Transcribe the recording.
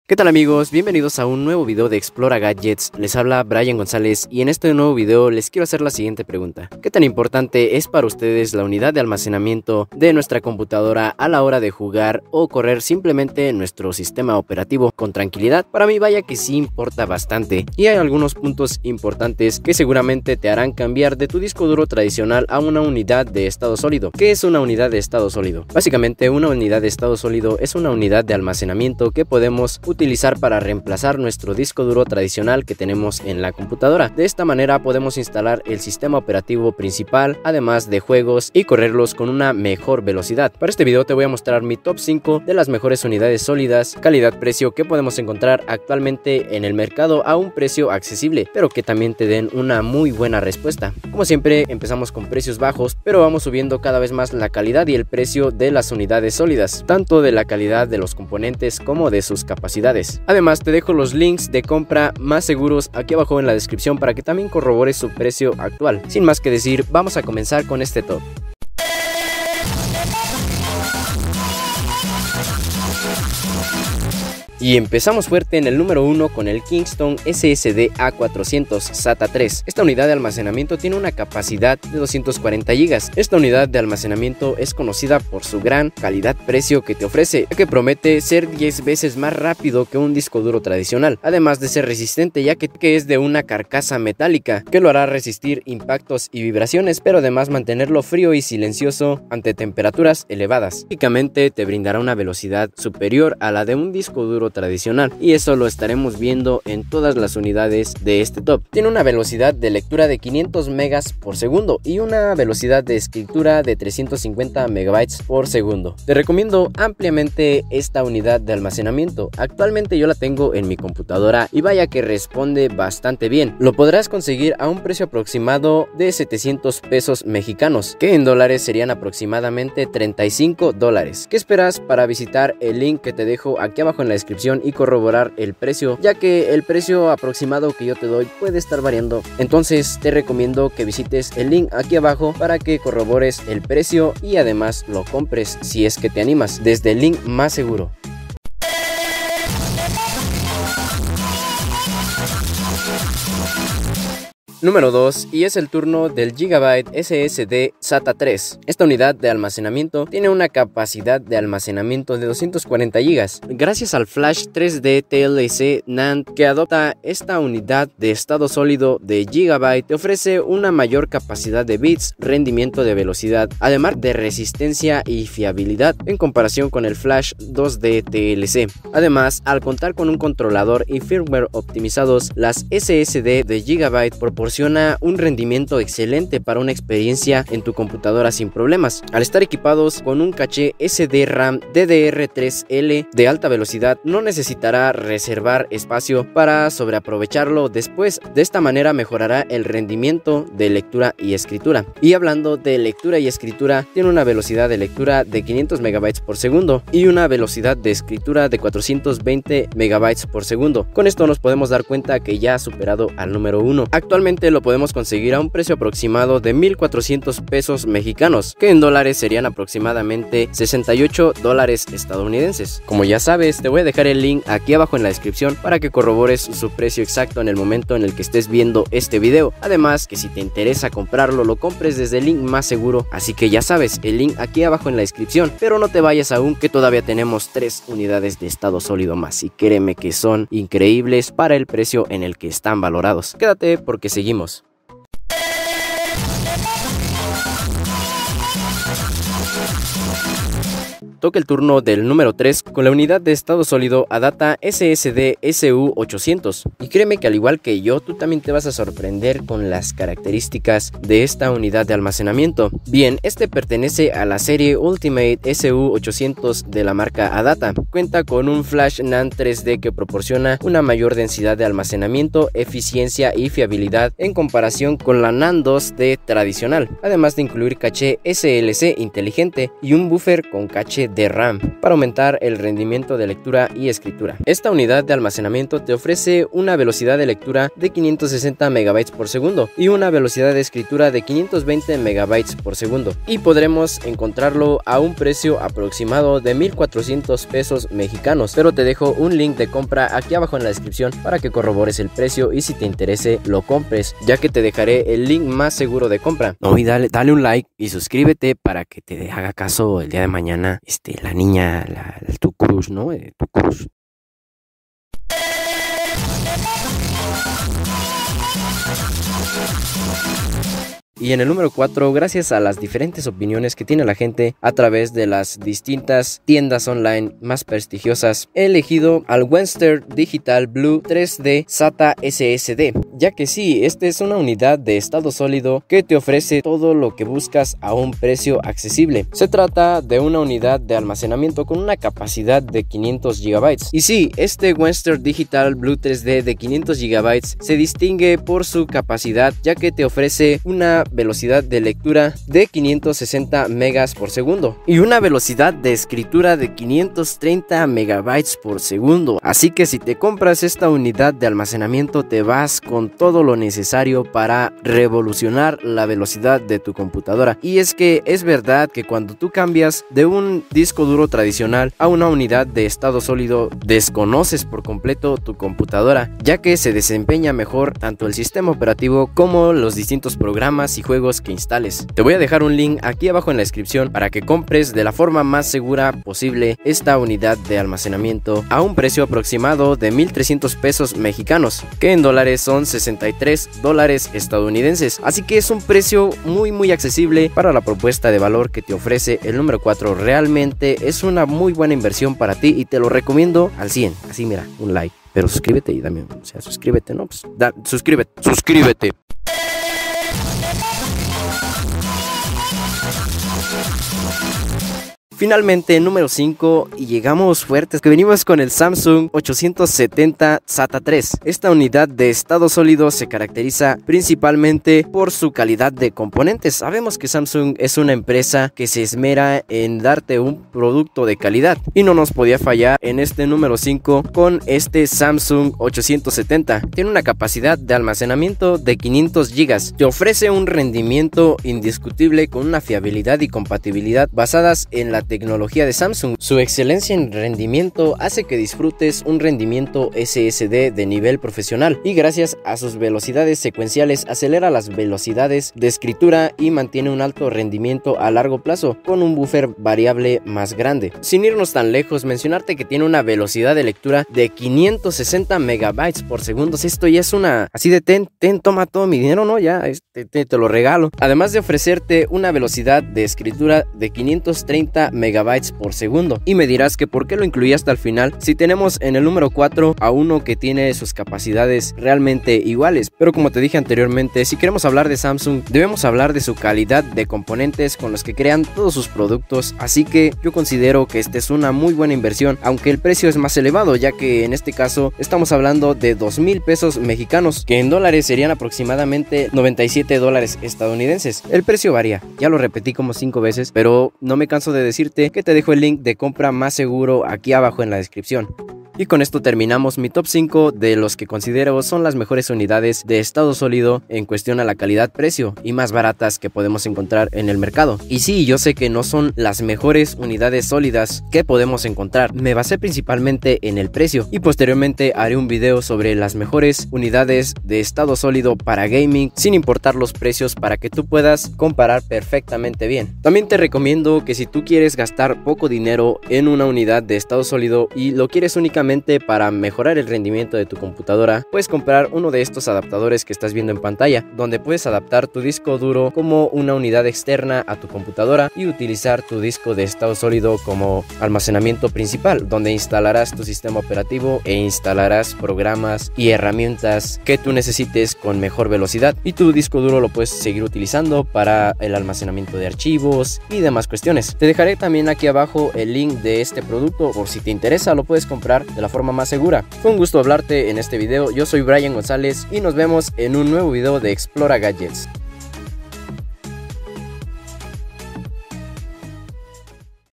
¿Qué tal amigos? Bienvenidos a un nuevo video de Explora Gadgets. Les habla Brian González y en este nuevo video les quiero hacer la siguiente pregunta. ¿Qué tan importante es para ustedes la unidad de almacenamiento de nuestra computadora a la hora de jugar o correr simplemente nuestro sistema operativo con tranquilidad? Para mí vaya que sí importa bastante y hay algunos puntos importantes que seguramente te harán cambiar de tu disco duro tradicional a una unidad de estado sólido. ¿Qué es una unidad de estado sólido? Básicamente una unidad de estado sólido es una unidad de almacenamiento que podemos utilizar para reemplazar nuestro disco duro tradicional que tenemos en la computadora. De esta manera podemos instalar el sistema operativo principal, además de juegos, y correrlos con una mejor velocidad. Para este video te voy a mostrar mi top 5 de las mejores unidades sólidas, calidad-precio que podemos encontrar actualmente en el mercado a un precio accesible, pero que también te den una muy buena respuesta. Como siempre, empezamos con precios bajos, pero vamos subiendo cada vez más la calidad y el precio de las unidades sólidas, tanto de la calidad de los componentes como de sus capacidades. Además, te dejo los links de compra más seguros aquí abajo en la descripción para que también corrobores su precio actual. Sin más que decir, vamos a comenzar con este top. Y empezamos fuerte en el número 1 con el Kingston SSD A400 SATA 3. Esta unidad de almacenamiento tiene una capacidad de 240 GB. Esta unidad de almacenamiento es conocida por su gran calidad-precio que te ofrece, ya que promete ser 10 veces más rápido que un disco duro tradicional, además de ser resistente, ya que es de una carcasa metálica que lo hará resistir impactos y vibraciones, pero además mantenerlo frío y silencioso ante temperaturas elevadas. Típicamente te brindará una velocidad superior a la de un disco duro tradicional, y eso lo estaremos viendo en todas las unidades de este top. Tiene una velocidad de lectura de 500 megas por segundo y una velocidad de escritura de 350 megabytes por segundo. Te recomiendo ampliamente esta unidad de almacenamiento. Actualmente yo la tengo en mi computadora y vaya que responde bastante bien. Lo podrás conseguir a un precio aproximado de 700 pesos mexicanos, que en dólares serían aproximadamente $35. ¿Qué esperas para visitar el link que te dejo aquí abajo en la descripción y corroborar el precio, ya que el precio aproximado que yo te doy puede estar variando? Entonces te recomiendo que visites el link aquí abajo para que corrobores el precio y además lo compres si es que te animas desde el link más seguro. Número 2, y es el turno del Gigabyte SSD SATA 3. Esta unidad de almacenamiento tiene una capacidad de almacenamiento de 240 GB. Gracias al flash 3D TLC NAND que adopta esta unidad de estado sólido de Gigabyte, te ofrece una mayor capacidad de bits, rendimiento de velocidad, además de resistencia y fiabilidad en comparación con el flash 2D TLC. Además, al contar con un controlador y firmware optimizados, las SSD de Gigabyte proporcionan un rendimiento excelente para una experiencia en tu computadora sin problemas. Al estar equipados con un caché SD-RAM DDR3L de alta velocidad, no necesitará reservar espacio para sobreaprovecharlo después. De esta manera mejorará el rendimiento de lectura y escritura. Y hablando de lectura y escritura, tiene una velocidad de lectura de 500 megabytes por segundo y una velocidad de escritura de 420 megabytes por segundo. Con esto nos podemos dar cuenta que ya ha superado al número 1. Actualmente lo podemos conseguir a un precio aproximado de 1,400 pesos mexicanos, que en dólares serían aproximadamente $68 estadounidenses. Como ya sabes, te voy a dejar el link aquí abajo en la descripción para que corrobores su precio exacto en el momento en el que estés viendo este video. Además, que si te interesa comprarlo, lo compres desde el link más seguro. Así que ya sabes, el link aquí abajo en la descripción. Pero no te vayas aún, que todavía tenemos 3 unidades de estado sólido más, y créeme que son increíbles para el precio en el que están valorados. Quédate porque seguimos. Toca el turno del número 3 con la unidad de estado sólido Adata SSD SU800. Y créeme que al igual que yo, tú también te vas a sorprender con las características de esta unidad de almacenamiento. Bien, este pertenece a la serie Ultimate SU800 de la marca Adata. Cuenta con un flash NAND 3D que proporciona una mayor densidad de almacenamiento, eficiencia y fiabilidad en comparación con la NAND 2D tradicional, además de incluir caché SLC inteligente y un buffer con caché GB de RAM para aumentar el rendimiento de lectura y escritura. Esta unidad de almacenamiento te ofrece una velocidad de lectura de 560 MB por segundo y una velocidad de escritura de 520 MB por segundo, y podremos encontrarlo a un precio aproximado de 1,400 pesos mexicanos, pero te dejo un link de compra aquí abajo en la descripción para que corrobores el precio y si te interese lo compres, ya que te dejaré el link más seguro de compra. No, y dale un like y suscríbete para que te haga caso el día de mañana la niña, tu crush, ¿no? Tu crush. Y en el número 4, gracias a las diferentes opiniones que tiene la gente a través de las distintas tiendas online más prestigiosas, he elegido al Western Digital Blue 3D SATA SSD, ya que sí, esta es una unidad de estado sólido que te ofrece todo lo que buscas a un precio accesible. Se trata de una unidad de almacenamiento con una capacidad de 500 GB. Y sí, este Western Digital Blue 3D de 500 GB se distingue por su capacidad, ya que te ofrece una velocidad de lectura de 560 megas por segundo y una velocidad de escritura de 530 megabytes por segundo. Así que si te compras esta unidad de almacenamiento te vas con todo lo necesario para revolucionar la velocidad de tu computadora. Y es que es verdad que cuando tú cambias de un disco duro tradicional a una unidad de estado sólido, desconoces por completo tu computadora, ya que se desempeña mejor tanto el sistema operativo como los distintos programas y juegos que instales. Te voy a dejar un link aquí abajo en la descripción para que compres de la forma más segura posible esta unidad de almacenamiento a un precio aproximado de 1,300 pesos mexicanos, que en dólares son 63 dólares estadounidenses. Así que es un precio muy accesible para la propuesta de valor que te ofrece el número 4. Realmente es una muy buena inversión para ti y te lo recomiendo al 100. Así mira, un like. Pero suscríbete y dame, suscríbete, ¿no? Pues suscríbete. Finalmente, número 5, y llegamos fuertes, que venimos con el Samsung 870 SATA 3. Esta unidad de estado sólido se caracteriza principalmente por su calidad de componentes. Sabemos que Samsung es una empresa que se esmera en darte un producto de calidad y no nos podía fallar en este número 5 con este Samsung 870. Tiene una capacidad de almacenamiento de 500 GB. Te ofrece un rendimiento indiscutible con una fiabilidad y compatibilidad basadas en la tecnología de Samsung. Su excelencia en rendimiento hace que disfrutes un rendimiento SSD de nivel profesional y gracias a sus velocidades secuenciales acelera las velocidades de escritura y mantiene un alto rendimiento a largo plazo con un buffer variable más grande. Sin irnos tan lejos, mencionarte que tiene una velocidad de lectura de 560 megabytes por segundo. Esto ya es una así de ten, toma todo mi dinero, ¿no? Ya te lo regalo. Además de ofrecerte una velocidad de escritura de 530 megabytes por segundo. Y me dirás que por qué lo incluí hasta el final si tenemos en el número 4 a uno que tiene sus capacidades realmente iguales. Pero como te dije anteriormente, si queremos hablar de Samsung debemos hablar de su calidad de componentes con los que crean todos sus productos, así que yo considero que esta es una muy buena inversión, aunque el precio es más elevado, ya que en este caso estamos hablando de 2,000 pesos mexicanos, que en dólares serían aproximadamente 97 dólares estadounidenses. El precio varía, ya lo repetí como 5 veces, pero no me canso de decirte que te dejo el link de compra más seguro aquí abajo en la descripción. Y con esto terminamos mi top 5 de los que considero son las mejores unidades de estado sólido en cuestión a la calidad-precio y más baratas que podemos encontrar en el mercado. Y sí, yo sé que no son las mejores unidades sólidas que podemos encontrar. Me basé principalmente en el precio y posteriormente haré un video sobre las mejores unidades de estado sólido para gaming sin importar los precios para que tú puedas comparar perfectamente bien. También te recomiendo que si tú quieres gastar poco dinero en una unidad de estado sólido y lo quieres únicamente para mejorar el rendimiento de tu computadora, puedes comprar uno de estos adaptadores que estás viendo en pantalla, donde puedes adaptar tu disco duro como una unidad externa a tu computadora y utilizar tu disco de estado sólido como almacenamiento principal, donde instalarás tu sistema operativo e instalarás programas y herramientas que tú necesites con mejor velocidad, y tu disco duro lo puedes seguir utilizando para el almacenamiento de archivos y demás cuestiones. Te dejaré también aquí abajo el link de este producto por si te interesa, lo puedes comprar de la forma más segura. Fue un gusto hablarte en este video. Yo soy Brian González y nos vemos en un nuevo video de Explora Gadgets.